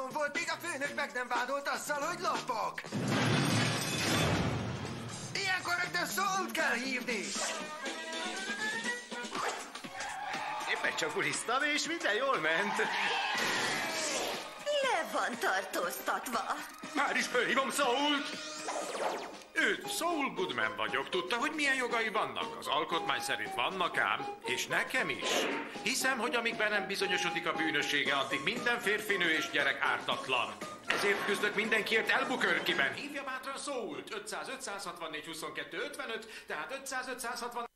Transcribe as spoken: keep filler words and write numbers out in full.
napon volt, míg a főnök meg nem vádolt azzal, hogy lopok. Ilyenkor rögtön Sault kell hívni. Éppen csak bulisztam, és minden jól ment. Le van tartóztatva. Már is fölhívom Sault! Őt, Saul Goodman vagyok. Tudta, hogy milyen jogai vannak? Az alkotmány szerint vannak ám, és nekem is. Hiszem, hogy amíg be nem bizonyosodik a bűnössége, addig minden férfi, nő és gyerek ártatlan. Ezért küzdök mindenkiért Albuquerque-ben. Hívja bátran Sault! ötszáz ötszázhatvannégy huszonkettő ötvenöt, tehát ötszáz ötszázhatvannégy